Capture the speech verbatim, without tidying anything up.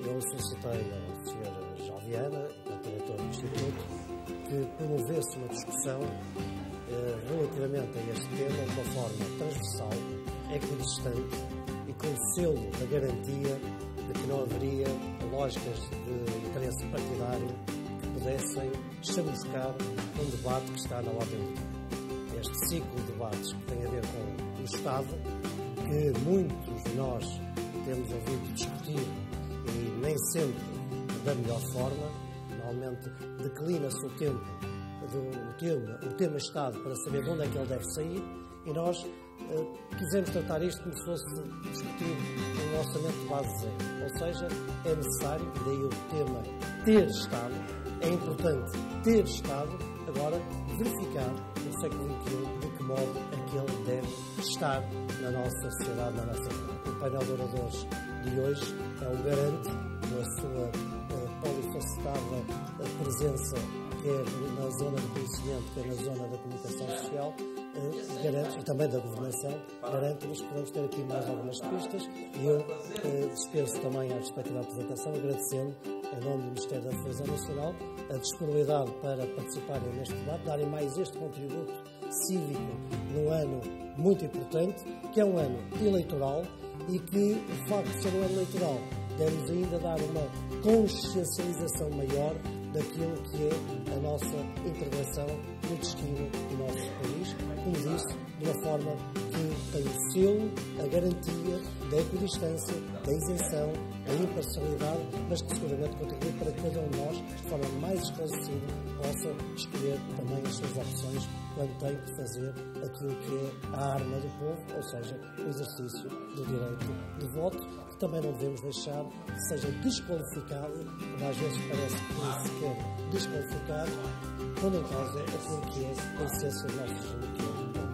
eu solicitei ao senhor João Viana, o diretor do Instituto, que promovesse uma discussão eh, relativamente a este tema de uma forma transversal, equidistante e com o selo da garantia de que não haveria lógicas de interesse partidário que pudessem chamuscar um debate que está na ordem do dia. Este ciclo de debates que tem a ver com o Estado, que muitos de nós temos ouvido discutir e nem sempre da melhor forma, normalmente declina-se o tempo do o tema, o tema Estado para saber de onde é que ele deve sair e nós eh, quisemos tratar isto como se fosse discutir um orçamento de base zero. Ou seja, é necessário, e daí o tema ter Estado, é importante ter Estado, agora verificar no século vinte e um de que modo é que ele deve estar na nossa sociedade, na nossa vida. O painel de oradores de hoje é um garante da sua uh, polifacetada uh, presença, quer na zona do conhecimento, quer na zona da comunicação social, uh, garante, e também da governação, garante-nos que vamos ter aqui mais algumas pistas e eu uh, dispenso também a respectiva apresentação, agradecendo, em nome do Ministério da Defesa Nacional, a disponibilidade para participarem neste debate, darem mais este contributo cívico num ano muito importante, que é um ano eleitoral e que o facto de ser um ano eleitoral deve-nos ainda dar uma consciencialização maior daquilo que é a nossa intervenção no destino do nosso país, como disse, de uma forma que tem o selo, a garantia da equidistância, da isenção, da imparcialidade, mas que seguramente contribui para que cada um de nós, de forma mais esclarecida, possa escolher também as suas opções quando tem que fazer aquilo que é a arma do povo, ou seja, o exercício do direito de voto, que também não devemos deixar que seja desqualificado, como às vezes parece que nem sequer desqualificado, quando em causa aquilo que é a essência do nosso regime, que é